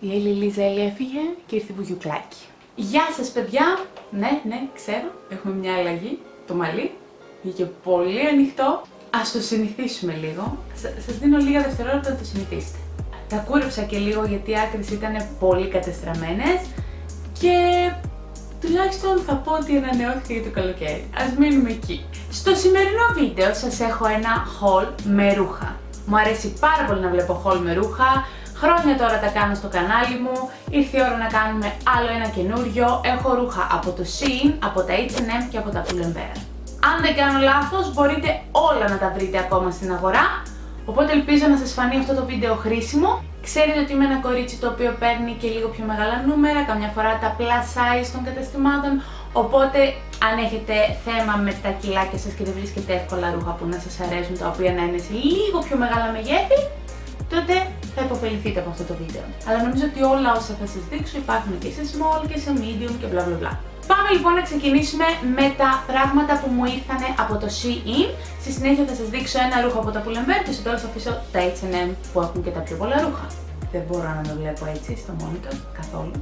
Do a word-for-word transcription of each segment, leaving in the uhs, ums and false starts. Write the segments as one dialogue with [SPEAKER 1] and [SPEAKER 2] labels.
[SPEAKER 1] Η Έλλη Λίζα Έλλη έφυγε και ήρθε βουγιουκλάκι. Γεια σας παιδιά! Ναι, ναι, ξέρω, έχουμε μια αλλαγή. Το μαλλί βγήκε πολύ ανοιχτό. Ας το συνηθίσουμε λίγο. Σας δίνω λίγα δευτερόλεπτα να το συνηθίσετε. Τα κούρεψα και λίγο γιατί οι άκρες ήταν πολύ κατεστραμμένες και τουλάχιστον θα πω ότι ανανεώθηκα για το καλοκαίρι. Ας μείνουμε εκεί. Στο σημερινό βίντεο σας έχω ένα haul με ρούχα. Μου αρέσει πάρα πολύ να βλέπω haul με ρούχα. Χρόνια τώρα τα κάνω στο κανάλι μου. Ήρθε η ώρα να κάνουμε άλλο ένα καινούριο. Έχω ρούχα από το Shein, από τα έιτς εντ εμ και από τα Pull&Bear. Αν δεν κάνω λάθος, μπορείτε όλα να τα βρείτε ακόμα στην αγορά. Οπότε ελπίζω να σας φανεί αυτό το βίντεο χρήσιμο. Ξέρετε ότι είμαι ένα κορίτσι το οποίο παίρνει και λίγο πιο μεγάλα νούμερα, καμιά φορά τα plus size των καταστημάτων. Οπότε αν έχετε θέμα με τα κιλάκια σας και δεν βρίσκετε εύκολα ρούχα που να σας αρέσουν, τα οποία να είναι σε λίγο πιο μεγάλα μεγέθη, τότε θα υποφεληθείτε από αυτό το βίντεο. Αλλά νομίζω ότι όλα όσα θα σας δείξω υπάρχουν και σε small και σε medium και bla bla bla. Πάμε λοιπόν να ξεκινήσουμε με τα πράγματα που μου ήρθανε από το Shein. Στη συνέχεια θα σας δείξω ένα ρούχο από τα Pull&Bear και στο τέλος θα αφήσω τα έιτς εντ εμ που έχουν και τα πιο πολλά ρούχα. Δεν μπορώ να το βλέπω έτσι στο monitor καθόλου.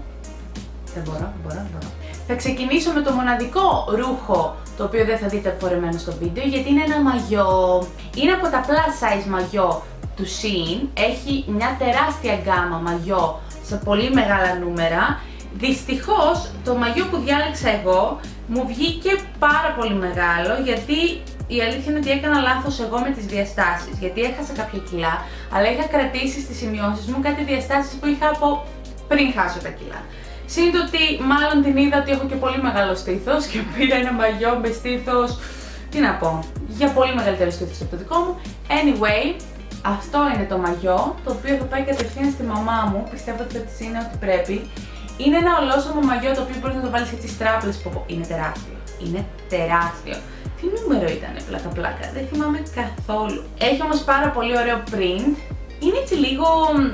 [SPEAKER 1] Δεν μπορώ, δεν μπορώ, δεν μπορώ. Θα ξεκινήσω με το μοναδικό ρούχο το οποίο δεν θα δείτε φορεμένο στο βίντεο γιατί είναι ένα μαγιό. Είναι από τα plus size μαγιό του Shein. Έχει μια τεράστια γκάμα μαγιό σε πολύ μεγάλα νούμερα. Δυστυχώς το μαγιό που διάλεξα εγώ μου βγήκε πάρα πολύ μεγάλο γιατί η αλήθεια είναι ότι έκανα λάθος εγώ με τις διαστάσεις, γιατί έχασα κάποια κιλά, αλλά είχα κρατήσει στις σημειώσεις μου κάτι διαστάσεις που είχα από πριν χάσω τα κιλά. Συν' ότι μάλλον την είδα ότι έχω και πολύ μεγάλο στήθος και πήρα ένα μαγιό με στήθος, τι να πω, για πολύ μεγαλύτερο στήθος από το δικό μου. Anyway, αυτό είναι το μαγιό, το οποίο θα πάει κατευθείαν στη μαμά μου, πιστεύω ότι θα της είναι ό,τι πρέπει. Είναι ένα ολόσωμο μαγιό το οποίο μπορείς να το βάλεις έτσι στράπλες που είναι τεράστιο. Είναι τεράστιο. Τι νούμερο ήτανε, πλάκα πλάκα, δεν θυμάμαι καθόλου. Έχει όμως πάρα πολύ ωραίο print. Είναι έτσι λίγο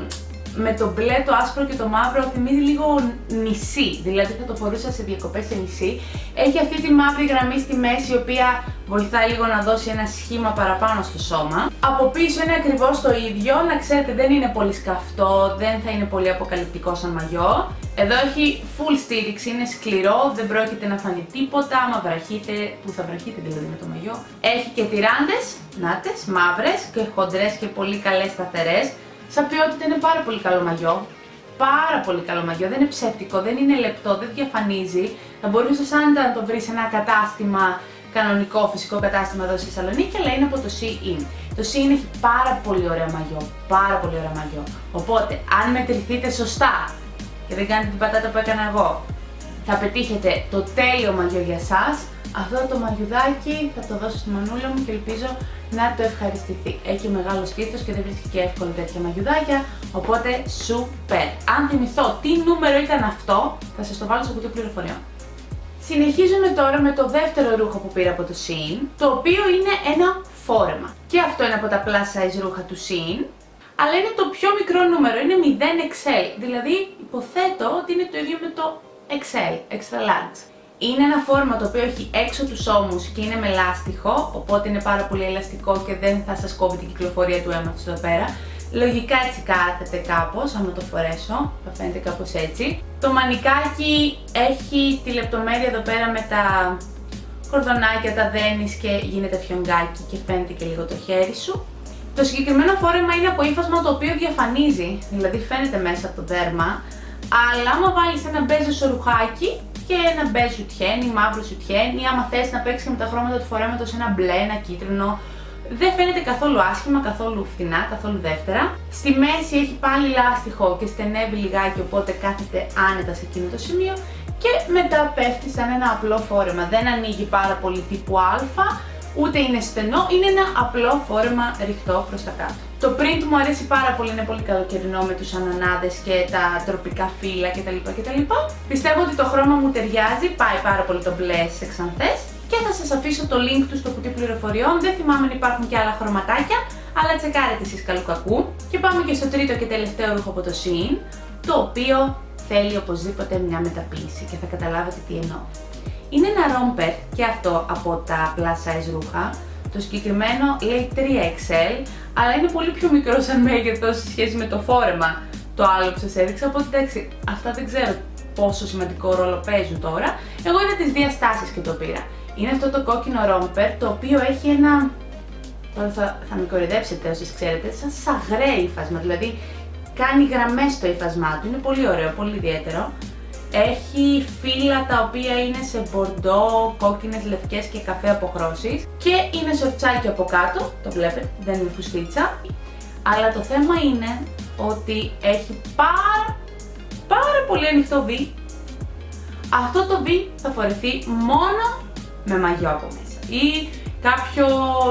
[SPEAKER 1] με το μπλε, το άσπρο και το μαύρο, θυμίζει λίγο νησί. Δηλαδή θα το φορούσα σε διακοπές σε νησί. Έχει αυτή τη μαύρη γραμμή στη μέση, η οποία βοηθάει λίγο να δώσει ένα σχήμα παραπάνω στο σώμα. Από πίσω είναι ακριβώς το ίδιο, να ξέρετε δεν είναι πολύ σκαφτό, δεν θα είναι πολύ αποκαλυπτικό σαν μαγιό. Εδώ έχει full στήριξη, είναι σκληρό, δεν πρόκειται να φανεί τίποτα, άμα βραχείτε, που θα βραχείτε δηλαδή με το μαγιό. Έχει και τυράντες, νάτες, μαύρες και χοντρές και πολύ καλές σταθερές. Σαν ποιότητα είναι πάρα πολύ καλό μαγιό. Πάρα πολύ καλό μαγιό, δεν είναι ψεύτικο, δεν είναι λεπτό, δεν διαφανίζει. Θα μπορούσες άνετα να το βρεις σε ένα κατάστημα, κανονικό φυσικό κατάστημα εδώ στη Θεσσαλονίκη, αλλά είναι από το Shein. Το Shein έχει πάρα πολύ ωραίο μαγιό, πάρα πολύ ωραίο μαγιό. Οπότε, αν μετρηθείτε σωστά και δεν κάνετε την πατάτα που έκανα εγώ, θα πετύχετε το τέλειο μαγιό για σας. Αυτό το μαγιουδάκι θα το δώσω στη μανούλα μου και ελπίζω να το ευχαριστηθεί. Έχει μεγάλο στήθος και δεν βρίσκει και εύκολα τέτοια μαγιουδάκια, οπότε super. Αν θυμηθώ τι νούμερο ήταν αυτό, θα σας το βάλω στο κουτί πληροφοριών. Συνεχίζουμε τώρα με το δεύτερο ρούχο που πήρα από το Shein, το οποίο είναι ένα φόρεμα. Και αυτό είναι από τα plus size ρούχα του Shein, αλλά είναι το πιο μικρό νούμερο, είναι μηδέν εξ ελ, δηλαδή υποθέτω ότι είναι το ίδιο με το εξ ελ, extra large. Είναι ένα φόρμα το οποίο έχει έξω τους ώμους και είναι με λάστιχο, οπότε είναι πάρα πολύ ελαστικό και δεν θα σας κόβει την κυκλοφορία του αίματος εδώ πέρα. Λογικά έτσι κάθεται κάπως, άμα το φορέσω, θα φαίνεται κάπως έτσι. Το μανικάκι έχει τη λεπτομέρεια εδώ πέρα με τα κορδονάκια, τα δένεις και γίνεται φιονγκάκι και φαίνεται και λίγο το χέρι σου. Το συγκεκριμένο φόρεμα είναι από ύφασμα το οποίο διαφανίζει, δηλαδή φαίνεται μέσα από το δέρμα, αλλά άμα βάλεις ένα μπέζο σορουχάκι και ένα μπέζ σουτιέν ή μαύρο σουτιέν ή άμα θες να παίξεις και με τα χρώματα του φορέματος ένα μπλε, ένα κίτρινο, δεν φαίνεται καθόλου άσχημα, καθόλου φθηνά, καθόλου δεύτερα. Στη μέση έχει πάλι λάστιχο και στενεύει λιγάκι, οπότε κάθεται άνετα σε εκείνο το σημείο και μετά πέφτει σαν ένα απλό φόρεμα. Δεν ανοίγει πάρα πολύ τύπου α, ούτε είναι στενό, είναι ένα απλό φόρεμα ρηχτό προς τα κάτω. Το print μου αρέσει πάρα πολύ, είναι πολύ καλοκαιρινό με τους ανανάδες και τα τροπικά φύλλα κτλ. κτλ. Πιστεύω ότι το χρώμα μου ταιριάζει, πάει πάρα πολύ το μπλε σε ξανθές και θα σας αφήσω το link του στο κουτί πληροφοριών. Δεν θυμάμαι αν υπάρχουν και άλλα χρωματάκια, αλλά τσεκάρετε εσείς καλού κακού. Και πάμε και στο τρίτο και τελευταίο ρούχο από το Shein, το οποίο θέλει οπωσδήποτε μια μεταποίηση και θα καταλάβετε τι εννοώ. Είναι ένα romper και αυτό από τα plus size ρούχα. Το συγκεκριμένο λέει τρία εξ ελ, αλλά είναι πολύ πιο μικρό σαν μέγεθος σε σχέση με το φόρεμα το άλλο που σας έδειξα, οπότε εντάξει, αυτά δεν ξέρω πόσο σημαντικό ρόλο παίζουν τώρα. Εγώ είδα τις διαστάσεις και το πήρα. Είναι αυτό το κόκκινο ρόμπερ, το οποίο έχει ένα, τώρα θα, θα με κορυδέψετε όσες ξέρετε, σαν σαγρέ ύφασμα, δηλαδή κάνει γραμμές στο ύφασμά του, είναι πολύ ωραίο, πολύ ιδιαίτερο. Έχει φύλλα τα οποία είναι σε μπορντό, κόκκινες, λευκές και καφέ αποχρώσεις και είναι σορτσάκι από κάτω, το βλέπετε, δεν είναι φουστίτσα. Αλλά το θέμα είναι ότι έχει πάρα, πάρα πολύ ανοιχτό βι. Αυτό το βι θα φορεθεί μόνο με μαγιό από μέσα ή κάποιο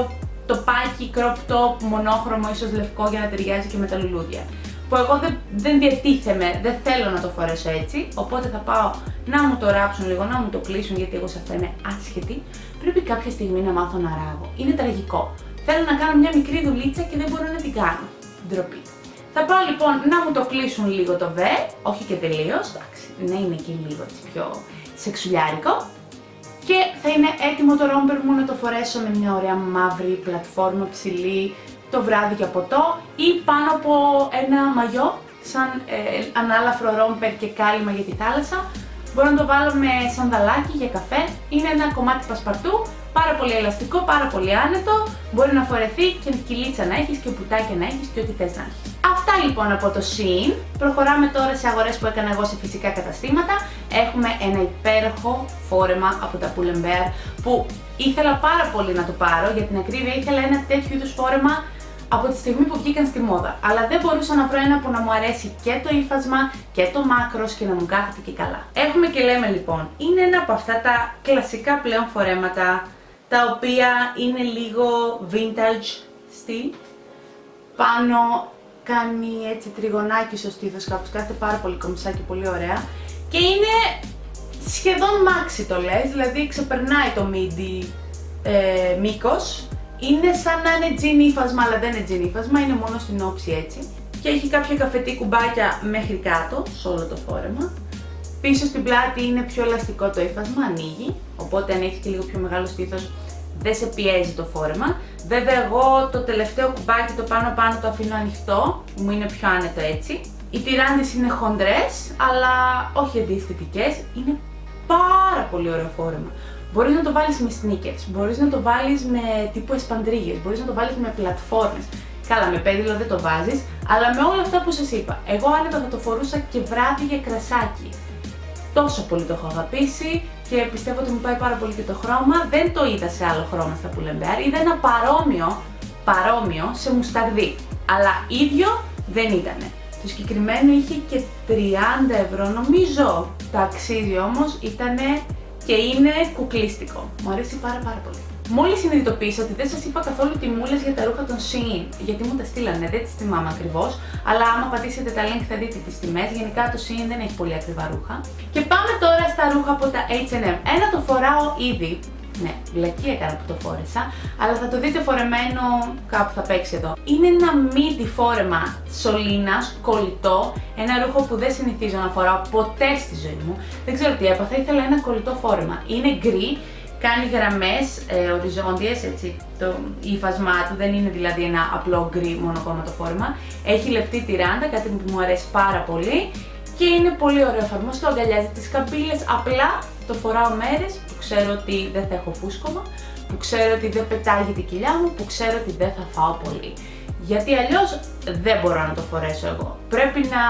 [SPEAKER 1] τοπάκι, crop top, μονόχρωμο, ίσως λευκό για να ταιριάζει και με τα λουλούδια. Που εγώ δεν, δεν διατίθεμαι, δεν θέλω να το φορέσω έτσι, οπότε θα πάω να μου το ράψουν λίγο, να μου το κλείσουν, γιατί εγώ σε αυτά είμαι άσχετη. Πρέπει κάποια στιγμή να μάθω να ράγω. Είναι τραγικό. Θέλω να κάνω μια μικρή δουλίτσα και δεν μπορώ να την κάνω. Ντροπή. Θα πάω λοιπόν να μου το κλείσουν λίγο το βε, όχι και τελείως, εντάξει, να είναι και λίγο έτσι πιο σεξουλιάρικο. Και θα είναι έτοιμο το ρόμπερ μου να το φορέσω με μια ωραία μαύρη πλατφόρμα ψηλή το βράδυ για ποτό ή πάνω από ένα μαγιό σαν ε, ανάλαφρο ρόμπερ και κάλυμα για τη θάλασσα. Μπορώ να το βάλω με σανδαλάκι για καφέ, είναι ένα κομμάτι πασπαρτού, πάρα πολύ ελαστικό, πάρα πολύ άνετο, μπορεί να φορεθεί και κυλίτσα να έχεις και πουτάκια να έχεις και ό,τι θες να έχεις. Αυτά λοιπόν από το Shein. Προχωράμε τώρα σε αγορές που έκανα εγώ σε φυσικά καταστήματα. Έχουμε ένα υπέροχο φόρεμα από τα Pull and Bear που ήθελα πάρα πολύ να το πάρω, για την ακρίβεια ήθελα ένα τέτοιο είδους φόρεμα από τη στιγμή που βγήκαν στη μόδα, αλλά δεν μπορούσα να βρω ένα που να μου αρέσει και το ύφασμα και το μάκρος και να μου κάθεται και καλά. Έχουμε και λέμε λοιπόν, είναι ένα από αυτά τα κλασικά πλέον φορέματα, τα οποία είναι λίγο vintage στυλ. Πάνω κάνει έτσι τριγωνάκι στο στήθος κάπως, κάθεται πάρα πολύ κομψά και πολύ ωραία. Και είναι σχεδόν μάξι το λες, δηλαδή ξεπερνάει το midi ε, μήκος. Είναι σαν να είναι τζιν ύφασμα, αλλά δεν είναι τζιν ύφασμα, είναι μόνο στην όψη έτσι. Και έχει κάποια καφετή κουμπάκια μέχρι κάτω, σε όλο το φόρεμα. Πίσω στην πλάτη είναι πιο ελαστικό το ύφασμα, ανοίγει, οπότε αν έχει και λίγο πιο μεγάλο στήθος δεν σε πιέζει το φόρεμα. Βέβαια εγώ το τελευταίο κουμπάκι, το πάνω πάνω το αφήνω ανοιχτό, μου είναι πιο άνετο έτσι. Οι τυράντες είναι χοντρές, αλλά όχι αντιαισθητικές, είναι πάρα πολύ ωραίο φόρεμα. Μπορείς να το βάλεις με sneakers, μπορείς να το βάλεις με τύπου εσπαντρίγες, μπορείς να το βάλεις με πλατφόρμες. Καλά, με πέδιλο δεν το βάζεις, αλλά με όλα αυτά που σας είπα. Εγώ άνετα θα το φορούσα και βράδυ για κρασάκι. Τόσο πολύ το έχω αγαπήσει και πιστεύω ότι μου πάει πάρα πολύ και το χρώμα. Δεν το είδα σε άλλο χρώμα στα Pull and Bear, είδα ένα παρόμοιο, παρόμοιο σε μουσταρδί, αλλά ίδιο δεν ήτανε. Το συγκεκριμένο είχε και τριάντα ευρώ, νομίζω τα αξίζει όμως, ήτανε και είναι κουκλίστικο. Μου αρέσει πάρα πάρα πολύ. Μόλις συνειδητοποίησα ότι δεν σας είπα καθόλου τιμούλες για τα ρούχα των Shein, γιατί μου τα στείλανε, δεν τις θυμάμαι ακριβώς, αλλά άμα πατήσετε τα link θα δείτε τις τιμές. Γενικά το Shein δεν έχει πολύ ακριβά ρούχα. Και πάμε τώρα στα ρούχα από τα έιτς εντ εμ. Ένα το φοράω ήδη, ναι, βλακή έκανα που το φόρεσα, αλλά θα το δείτε φορεμένο κάπου θα παίξει εδώ. Είναι ένα midi φόρεμα σωλήνας, κολλητό, ένα ρούχο που δεν συνηθίζω να φοράω ποτέ στη ζωή μου. Δεν ξέρω τι έπαθα, ήθελα ένα κολλητό φόρεμα. Είναι γκρι. Κάνει γραμμές ε, οριζόντιες, έτσι, το ύφασμά του δεν είναι δηλαδή ένα απλό γκρι μονοκόμματο φόρμα. Έχει λεπτή τυράντα, κάτι που μου αρέσει πάρα πολύ και είναι πολύ ωραίο εφαρμοστό, αγκαλιάζει τις καμπύλες, απλά το φοράω μέρες που ξέρω ότι δεν θα έχω φούσκωμα, που ξέρω ότι δεν πετάγει την κοιλιά μου, που ξέρω ότι δεν θα φάω πολύ. Γιατί αλλιώς δεν μπορώ να το φορέσω εγώ. Πρέπει να,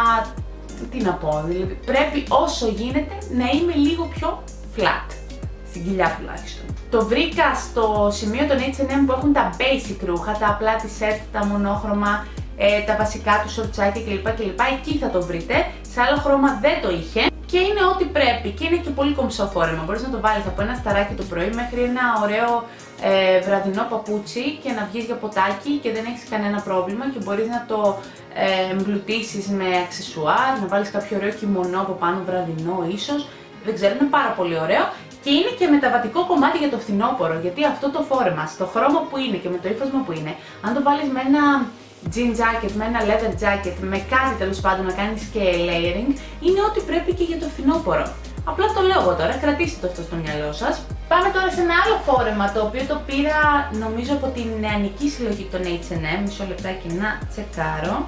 [SPEAKER 1] τι να πω, δηλαδή πρέπει όσο γίνεται να είμαι λίγο πιο flat. Στην κοιλιά τουλάχιστον. Το βρήκα στο σημείο των έιτς εντ εμ που έχουν τα basic ρούχα, τα απλά t-shirt, τα μονόχρωμα, ε, τα βασικά του σορτσάκια κλπ, κλπ. Εκεί θα το βρείτε. Σε άλλο χρώμα δεν το είχε και είναι ό,τι πρέπει και είναι και πολύ κομψό φόρεμα. Μπορείς να το βάλεις από ένα σταράκι το πρωί μέχρι ένα ωραίο ε, βραδινό παπούτσι και να βγεις για ποτάκι και δεν έχεις κανένα πρόβλημα και μπορείς να το ε, εμπλουτίσεις με αξεσουάρ, να βάλεις κάποιο ωραίο κιμονό από πάνω βραδινό ίσως. Δεν ξέρω, είναι πάρα πολύ ωραίο. Και είναι και μεταβατικό κομμάτι για το φθινόπωρο, γιατί αυτό το φόρεμα, στο χρώμα που είναι και με το ύφασμα που είναι, αν το βάλεις με ένα jean jacket, με ένα leather jacket, με κάτι τέλος πάντων να κάνεις και layering, είναι ό,τι πρέπει και για το φθινόπωρο. Απλά το λέω εγώ τώρα, κρατήστε το αυτό στο μυαλό σας. Πάμε τώρα σε ένα άλλο φόρεμα, το οποίο το πήρα νομίζω από την νεανική συλλογή των έιτς εντ εμ, μισό λεπτάκι να τσεκάρω.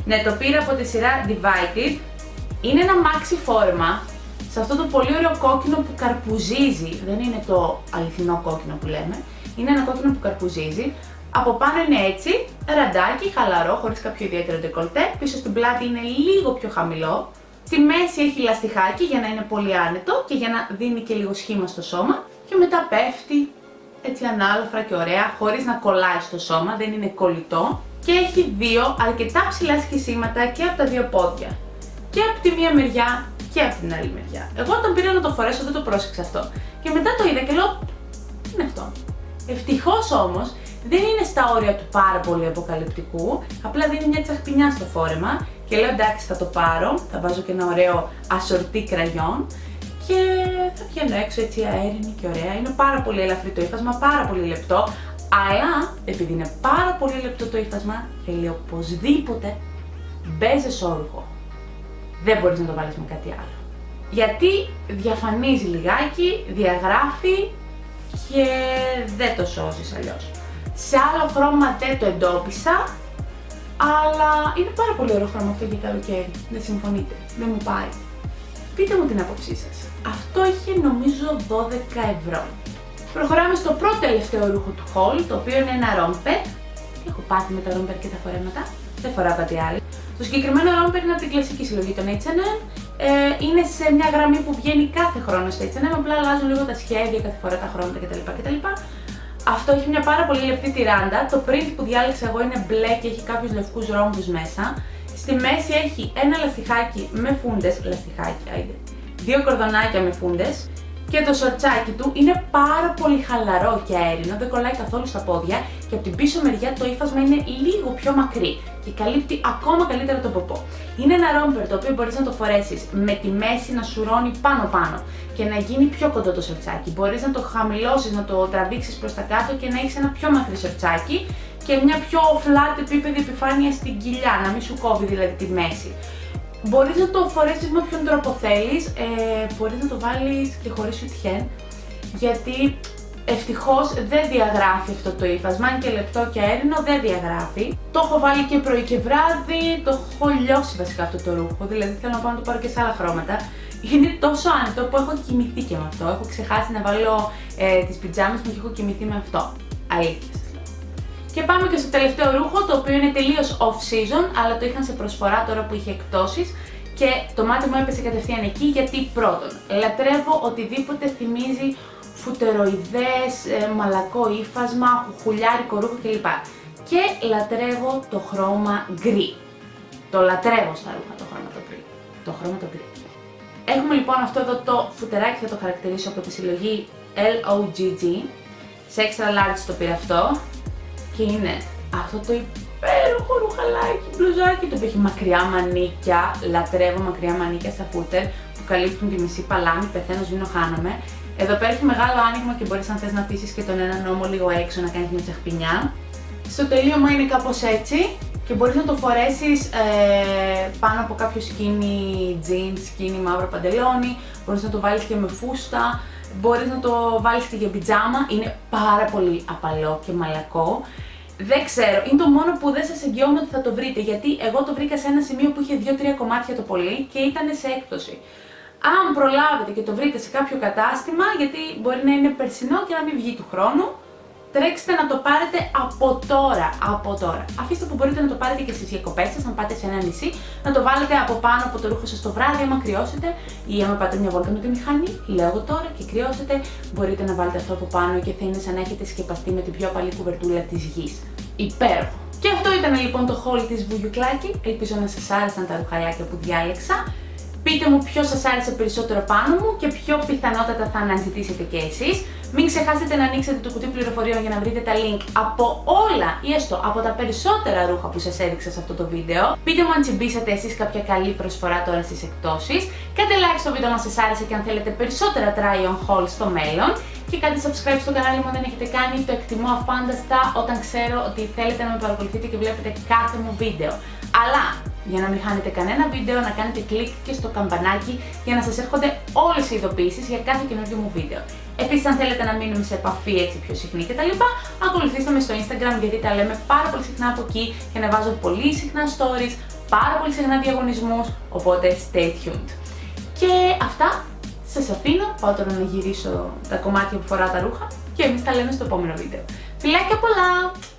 [SPEAKER 1] Ναι, το πήρα από τη σειρά Divided. Είναι ένα maxi φόρμα σε αυτό το πολύ ωραίο κόκκινο που καρπουζίζει. Δεν είναι το αληθινό κόκκινο που λέμε. Είναι ένα κόκκινο που καρπουζίζει. Από πάνω είναι έτσι, ραντάκι, χαλαρό, χωρίς κάποιο ιδιαίτερο ντεκολτέ. Πίσω στην πλάτη είναι λίγο πιο χαμηλό. Στη μέση έχει λαστιχάκι για να είναι πολύ άνετο και για να δίνει και λίγο σχήμα στο σώμα. Και μετά πέφτει έτσι ανάλαφρα και ωραία, χωρίς να κολλάει στο σώμα, δεν είναι κολλητό. Και έχει δύο αρκετά ψηλά σκισίματα και από τα δύο πόδια. Και από τη μία μεριά και από την άλλη μεριά. Εγώ όταν πήρα να το φορέσω δεν το πρόσεξα αυτό. Και μετά το είδα και λέω, τι είναι αυτό. Ευτυχώς όμως δεν είναι στα όρια του πάρα πολύ αποκαλυπτικού, απλά δίνει μια τσαχπινιά στο φόρεμα και λέω εντάξει θα το πάρω, θα βάζω και ένα ωραίο ασορτί κραγιόν και θα βγαίνω έξω έτσι αέρινη και ωραία. Είναι πάρα πολύ ελαφρύ το ύφασμα, πάρα πολύ λεπτό, αλλά επειδή είναι πάρα πολύ λεπτό το ύφασμα θέλει οπωσδήποτε μπέζε όρουχο. Δεν μπορείς να το βάλεις με κάτι άλλο. Γιατί διαφανίζει λιγάκι, διαγράφει και δεν το σώζεις αλλιώς. Σε άλλο χρώμα δεν το εντόπισα, αλλά είναι πάρα πολύ ωραίο χρώμα αυτό για καλοκαίρι. Δεν συμφωνείτε, δεν μου πάει. Πείτε μου την άποψή σας. Αυτό είχε νομίζω δώδεκα ευρώ. Προχωράμε στο πρώτο τελευταίο ρούχο του haul, το οποίο είναι ένα ρόμπερ. Έχω πάθει με τα ρόμπερ και τα φορέματα, δεν φοράω κάτι άλλο. Το συγκεκριμένο ρόμπερ είναι από την κλασική συλλογή των έιτς εντ εμ. Ε, είναι σε μια γραμμή που βγαίνει κάθε χρόνο στο έιτς εντ εμ, απλά αλλάζουν λίγο τα σχέδια, κάθε φορά τα χρώματα κτλ. κτλ. Αυτό έχει μια πάρα πολύ λεπτή τυράντα. Το print που διάλεξα εγώ είναι μπλε και έχει κάποιους λευκούς ρόμβους μέσα. Στη μέση έχει ένα λαστιχάκι με φούντες, λαστιχάκι, άιντε, δύο κορδονάκια με φούντες. Και το σορτσάκι του είναι πάρα πολύ χαλαρό και αέρινο, δεν κολλάει καθόλου στα πόδια και από την πίσω μεριά το ύφασμα είναι λίγο πιο μακρύ και καλύπτει ακόμα καλύτερα το ποπό. Είναι ένα ρόμπερ το οποίο μπορείς να το φορέσεις με τη μέση να σουρώνει πάνω-πάνω και να γίνει πιο κοντό το σορτσάκι. Μπορείς να το χαμηλώσεις, να το τραβήξεις προς τα κάτω και να έχεις ένα πιο μακρύ σορτσάκι και μια πιο flat επίπεδη επιφάνεια στην κοιλιά, να μην σου κόβει δηλαδή τη μέση. Μπορείς να το φορέσεις με όποιον τρόπο θέλεις, ε, μπορείς να το βάλεις και χωρίς σουτιέν, γιατί ευτυχώς δεν διαγράφει αυτό το ύφασμα, αν και λεπτό και αέρινο δεν διαγράφει. Το έχω βάλει και πρωί και βράδυ, το έχω λιώσει βασικά αυτό το ρούχο, δηλαδή θέλω να πάω να το πάρω και σε άλλα χρώματα. Είναι τόσο άνετο που έχω κοιμηθεί και με αυτό, έχω ξεχάσει να βάλω ε, τις πιτζάμες μου και έχω κοιμηθεί με αυτό, αλήθεια. Και πάμε και στο τελευταίο ρούχο, το οποίο είναι τελείως off-season, αλλά το είχαν σε προσφορά τώρα που είχε εκπτώσεις και το μάτι μου έπεσε κατευθείαν εκεί γιατί πρώτον, λατρεύω οτιδήποτε θυμίζει φουτεροειδές, ε, μαλακό ύφασμα, χουλιάρικο ρούχο κλπ. Και λατρεύω το χρώμα γκρι. Το λατρεύω στα ρούχα το χρώμα το γκρι. Το χρώμα το γκρι. Έχουμε λοιπόν αυτό εδώ το φουτεράκι, θα το χαρακτηρίσω από τη συλλογή ελ ο τζι τζι. Σε extra large το πήρα αυτό. Και είναι αυτό το υπέροχο ρουχαλάκι, μπλουζάκι, το οποίο έχει μακριά μανίκια, λατρεύω μακριά μανίκια στα φούτερ που καλύπτουν τη μισή παλάμη, πεθαίνω, σβήνω, χάνομαι. Εδώ πέρα έχει μεγάλο άνοιγμα και μπορείς αν θες να αφήσεις και τον έναν ώμο λίγο έξω να κάνεις μια τσαχπινιά. Στο τελείωμα είναι κάπως έτσι και μπορείς να το φορέσεις ε, πάνω από κάποιο skinny jeans, skinny μαύρο παντελόνι, μπορείς να το βάλεις και με φούστα. Μπορείς να το βάλεις και για πιτζάμα, είναι πάρα πολύ απαλό και μαλακό. Δεν ξέρω, είναι το μόνο που δεν σας εγγυώμαι ότι θα το βρείτε, γιατί εγώ το βρήκα σε ένα σημείο που είχε δύο τρία κομμάτια το πολύ και ήταν σε έκπτωση. Αν προλάβετε και το βρείτε σε κάποιο κατάστημα, γιατί μπορεί να είναι περσινό και να μην βγει του χρόνου, τρέξτε να το πάρετε από τώρα, από τώρα. Αφήστε που μπορείτε να το πάρετε και στις διακοπές σας, αν πάτε σε ένα νησί, να το βάλετε από πάνω από το ρούχο σας το βράδυ, άμα κρυώσετε, ή άμα πάτε μια βόλτα με τη μηχανή, λέω εγώ τώρα, και κρυώσετε, μπορείτε να βάλετε αυτό από πάνω και θα είναι σαν να έχετε σκεπαστεί με την πιο απαλή κουβερτούλα της γης. Υπέροχο! Και αυτό ήταν λοιπόν το haul της Βουγιουκλάκη, ελπίζω να σας άρεσαν τα ρουχαλάκια που διάλεξα. Πείτε μου ποιο σας άρεσε περισσότερο πάνω μου και ποιο πιθανότατα θα αναζητήσετε και εσείς. Μην ξεχάσετε να ανοίξετε το κουτί πληροφοριών για να βρείτε τα link από όλα ή έστω από τα περισσότερα ρούχα που σας έδειξα σε αυτό το βίντεο. Πείτε μου αν τσιμπήσατε εσείς κάποια καλή προσφορά τώρα στις εκπτώσεις. Κάντε like στο βίντεο αν σας άρεσε και αν θέλετε περισσότερα try on haul στο μέλλον. Και κάντε subscribe στο κανάλι μου αν δεν έχετε κάνει, το εκτιμώ αφάνταστα όταν ξέρω ότι θέλετε να με παρακολουθείτε και βλέπετε κάθε μου βίντεο. Αλλά για να μην χάνετε κανένα βίντεο, να κάνετε κλικ και στο καμπανάκι για να σας έρχονται όλες οι ειδοποιήσεις για κάθε καινούργιο μου βίντεο. Επίσης, αν θέλετε να μείνουμε σε επαφή έτσι πιο συχνή κτλ., ακολουθήστε με στο Instagram γιατί τα λέμε πάρα πολύ συχνά από εκεί και να βάζω πολύ συχνά stories, πάρα πολύ συχνά διαγωνισμούς, οπότε stay tuned. Και αυτά, σας αφήνω, πάω τώρα να γυρίσω τα κομμάτια που φοράω τα ρούχα και εμείς τα λέμε στο επόμενο βίντεο. Φιλάκια πολλά!